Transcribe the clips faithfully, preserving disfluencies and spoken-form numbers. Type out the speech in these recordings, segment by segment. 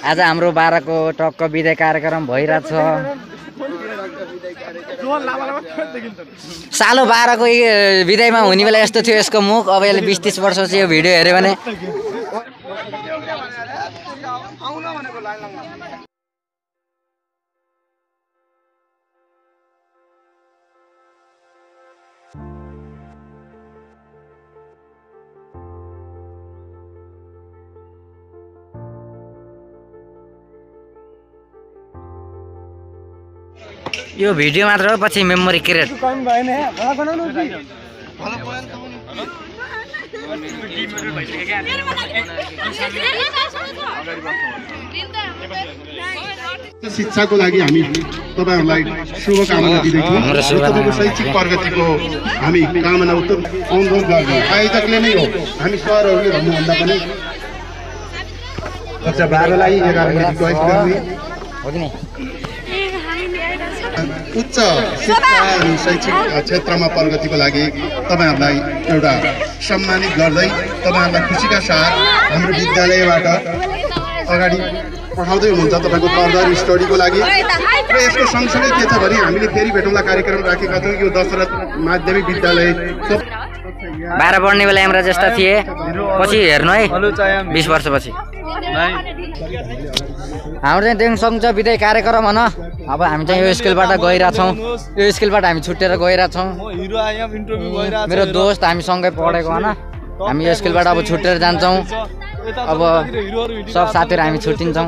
आज हाम्रो बाह्रको टक्क विदाई कार्यक्रम भइरहेछ। सालो बाह्रको विदाईमा हुने बेला यस्तो थियो यसको मुख। अब यसले बिस तीस वर्षपछि यो भिडियो हेऱ्यो भने यो भिडियो मात्र हो, पछि मेमोरी क्रिएट शिक्षाको लागि हामी तपाईहरुलाई शुभकामना दिदैछौँ। तपाईको शैक्षिक प्रगतिको हामी कामना उत्तर अनुरोध गर्छौँ। आयोजकले नै हो, हामी सरहरूले भन्नुभन्दा पनि कक्षा बाह्रलाई एघार मिनेट चोइस गर्ने हो कि नि। उच्च शिक्षा अनि शैक्षिक क्षेत्रमा प्रगतिको लागि तपाईहरुलाई एउटा सम्मानित गर्दै तपाईहरुलाई खुसीका साथ हाम्रो विद्यालयबाट अगाडि पठाउँदै हुनुहुन्छ तपाईको फर्दर स्टडीको लागि। र यसको सँगसँगै के छ भने हामीले फेरि भेटौँला कार्यक्रम राखेका छौँ। यो दशरथ माध्यमिक विद्यालय बाह्र पढ्ने बेला हाम्रो जस्ता थिए, पछि हेर्नु है बिस वर्षपछि हाम्रो चाहिँ देख्न सक्छ विदाई कार्यक्रम होइन। अब हामी चाहिँ यो स्कुलबाट गइरहेछौँ, यो स्कुलबाट हामी छुट्टेर गइरहेछौँ। मेरो दोस्त हामी सँगै पढेको होइन, हामी यो स्कुलबाट अब छुट्टेर जान्छौँ। अब सब साथीहरू हामी छुट्टिन्छौँ।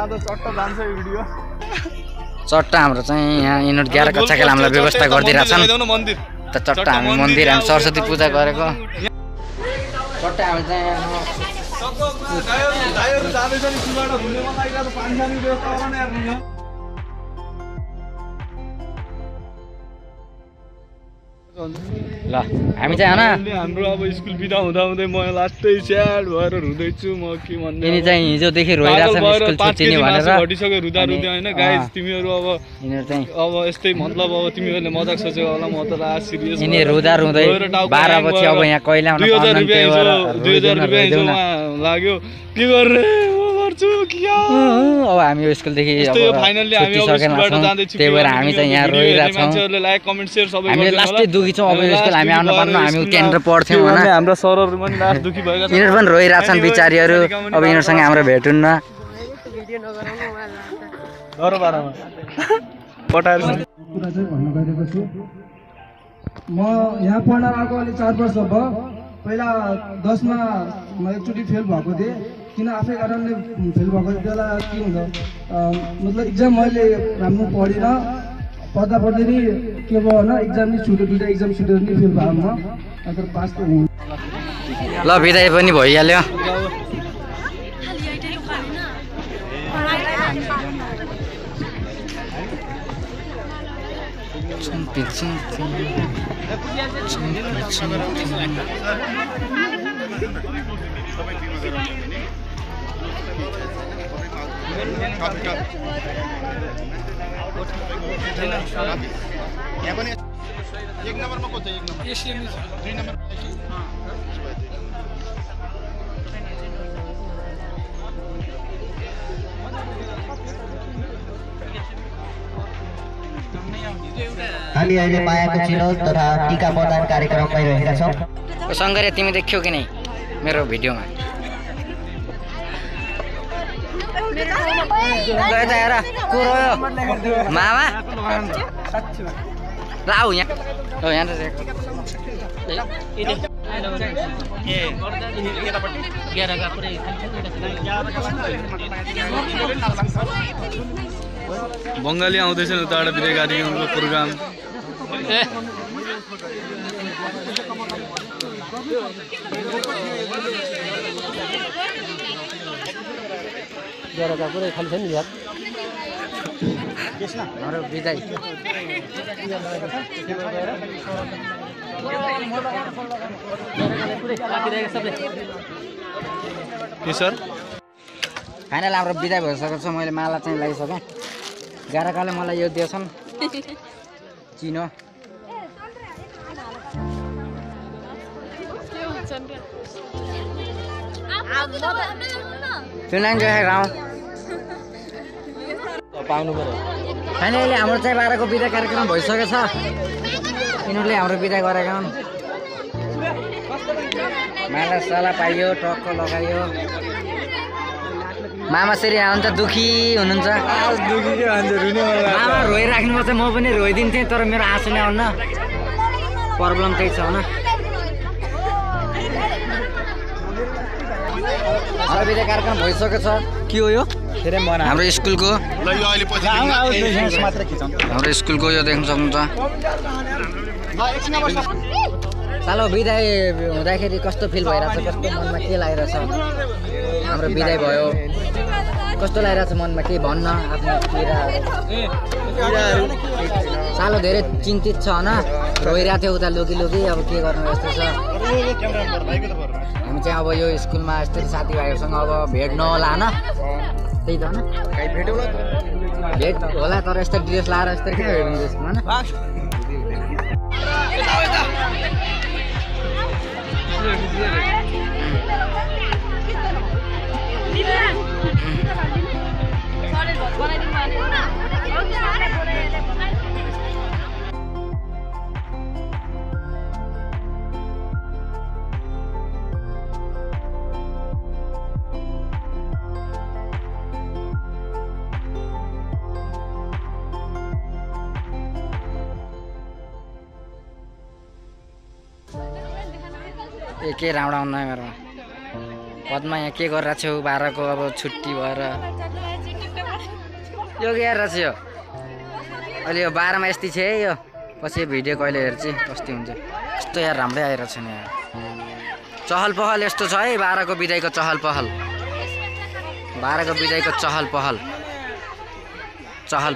चट्टा हाम्रो चाहिँ यहाँ युनिट ग्यारह कक्षाको हामीलाई व्यवस्था गरिदिइरहेछन्। त चट्टा हामी मन्दिर हामी सरस्वती पूजा गरेको चट्टा हामी चाहिँ ल हामी चाहिँ होइन हाम्रो अब स्कुल बिदा हुँदा हुँदै म लास्टै स्याड भएर रुँदैछु। म के भन्ने यिनी चाहिँ हिजोदेखि रोइरहेछन् स्कुल छुट्टिने भनेर घटिसक्यो रुँदा रुँदै होइन। गाइस तिमीहरू अब यिनीहरू चाहिँ अब यस्तै मतलब अब तिमीहरूले मजाक सोचेको होला, म त ला सिरियस यिनी रुँदा रुँदै बाह्र पछि अब यहाँ कहिले आउन पाउँदैन। दुई हजार रुपियाँ लाग्यो के गर्ने अब हामी यो स्कुलदेखि फाइनली हामी स्कुलबाट जाँदैछौँ। त्यही भएर हामी चाहिँ यहाँ रोइरहेछौँ। मान्छेहरूले लाइक कमेन्ट शेयर सबै हामी लास्टै दुखी छौँ। अब यो स्कुल हामी आउन पाउन हामी त्यहाँनिर पढ्थ्यौँ होइन। हाम्रो सरहरू पनि लास्ट दुखी भएका छन्। यिनीहरू पनि रोइरहेछन् बिचारीहरू। अब यिनीहरूसँग हाम्रो भेट हुन्न। म यहाँ पढ्न आएको अहिले चार वर्ष भयो। पहिला दसमा म एकचोटि फेल भएको थिएँ। किन आफै कारणले फेल भएको बेला के हुन्छ मतलब इक्जाम मैले राम्रो पढिनँ, पढ्दा पढ्दै नि के भयो होइन इक्जाम नि छुट्यो, दुइटा इक्जाम छुटेर नि फेल भयो म। अन्त पास त हुँ। ल बिदाई पनि भइहाल्यो। एक नम्बरमा को छ? एक नम्बर एशियन छ, दुई नम्बर हामी अहिले मायाको चिनो तथा टीका प्रदान कार्यक्रम भइरहेका छौँ। सङ्गरे तिमी देख्यौ कि नै मेरो भिडियोमा? हेर को रह्यो मामा ल आऊ यहाँ यहाँ बङ्गाली आउँदैछन् उताबाट विदाई कार्यक्रमको प्रोग्राम। पुरै खाली छ नि यार हाम्रो विदाई। के सर फाइनल हाम्रो विदाई भइसकेको छ। मैले माला चाहिँ लगाइसकेँ। गाराकाले मलाई यो दिएछन् चिनो। चुनान जो है गाँव पाउनु पर्यो फाइनली हाम्रो चाहिँ बाह्रको बिदा कार्यक्रम भइसकेको छ यिनीहरूले हाम्रो बिदा गरेका हुन् माला साला पाइयो टक्क लगाइयो मामा श्री आउँछ दुखी हुनुहुन्छ मामा रोइराख्नुपर्छ म पनि रोइदिन्थेँ तर मेरो आँसु नै आउन प्रब्लम त्यही छ होइन हाम्रो बिदा कार्यक्रम भइसकेको छ के हो यो हाम्रो स्कुलको हाम्रो स्कुलको यो देख्न सक्नुहुन्छ सालो बिदाई हुँदाखेरि कस्तो फिल भइरहेछ कस्तो मनमा के लागिरहेछ हाम्रो बिदाई भयो कस्तो लागिरहेछ मनमा के भन्न आफ्नो पीडाहरू सालो धेरै चिन्तित छ होइन रोइरहेको थियो उता लुकी लुकी अब के गर्नु यस्तो छ हामी चाहिँ अब यो स्कुलमा यस्तै साथीभाइहरूसँग अब भेट नहोला होइन त्यही त होइन भेट होला तर यस्तो ड्रेस लाएर यस्तो किन भेट हुन्छ होइन ए के राउडा हुन्न मेरोमा पदमा यहाँ के गरिरहेको छु बाह्रको अब छुट्टी भएर यो के हेरेर चाहिँ यो अहिले यो बाह्रमा यस्तै छ है यो पछि भिडियो कहिले हेर्छु कस्तो हुन्छ यस्तो यार राम्रै आइरहेको छ नि यार चहल पहल यस्तो छ है बाह्रको बिदाईको चहल पहल बाह्रको बिदाईको चहल पहल चहल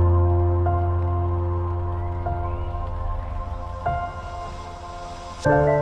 you